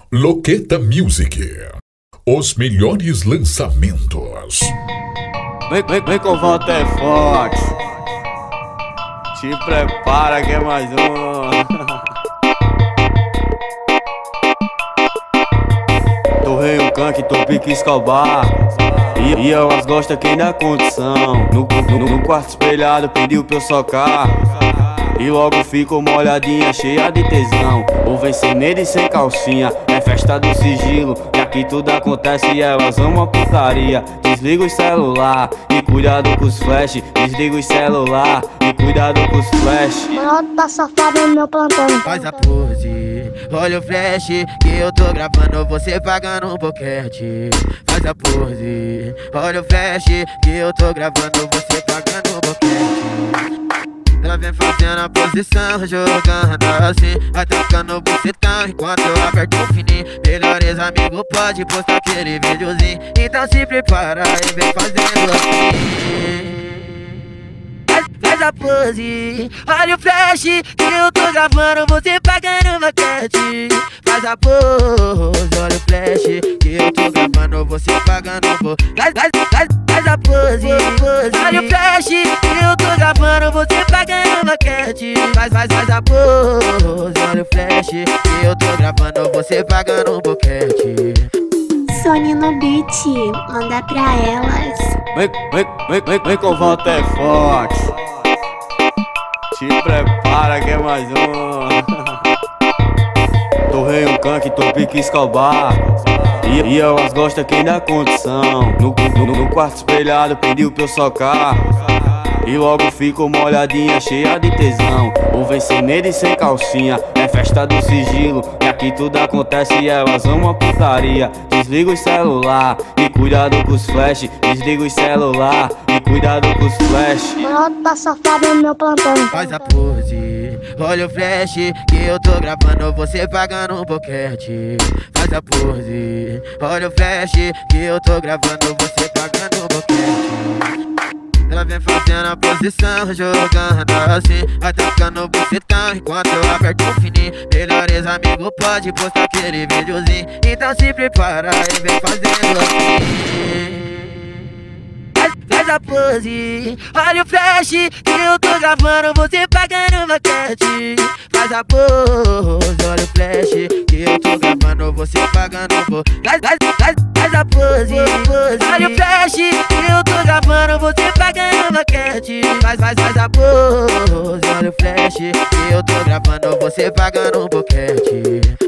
Loqueta Music. Os melhores lançamentos. Vem com Walter Fox. Te prepara que é mais um. Torrei um canque, tô pique escobar. E elas gostam quem dá condição. No quarto espelhado pediu pra eu socar. E logo ficou molhadinha, cheia de tesão. Ou vem sem medo e sem calcinha. É festa do sigilo, e aqui tudo acontece e elas amam a putaria. Desliga o celular e cuidado com os flash. Desliga o celular e cuidado com os flash. Maior tá safado no meu plantão. Faz a pose, olha o flash que eu tô gravando, você pagando um boquete. Faz a pose, olha o flash que eu tô gravando, você pagando um boquete. Ela vem fazendo a posição, jogando assim, vai tocando o bucetão enquanto eu aperto o fininho. Melhores amigos pode postar aquele videozinho, então se prepara e vem fazendo assim. Faz a pose, olha o flash que eu tô gravando, você pagando maquete. Faz a pose, olha o flash que eu tô gravando, você pagando faz a pose, olha o flash que eu tô gravando, você pagando maquete. Faz a pose, olha o flash que eu tô gravando, você pagando um boquete. Sony no beat, manda pra elas. Vem com Walter Fox. Te prepara que é mais um. Torrei um canque, tô pique escobar. E elas gostam quem dá condição. No quarto espelhado pediu pra eu socar. E logo ficou molhadinha, cheia de tesão. Ou vem sem medo e sem calcinha. É festa do sigilo, e aqui tudo acontece e elas amam a putaria. Desliga o celular e cuidado com os flash. Desliga o celular e cuidado com os flash. Maior tá safado no meu plantão. Faz a pose, olha o flash que eu tô gravando, você pagando um boquete. Faz a pose, olha o flash que eu tô gravando, você pagando um boquete. Ela vem fazendo a posição, jogando assim, vai tocando o bucetão enquanto eu aperto o fininho. Melhores amigos pode postar aquele videozinho, então se prepara e vem fazendo assim. Faz a pose, olha o flash que eu tô gravando, você pagando maquete. Faz a pose, olha o flash que eu tô gravando, você pagando faz a pose, olha o flash que eu tô gravando, você pagando maquete. Faz a pose, olha o flash que eu tô gravando, você pagando um boquete.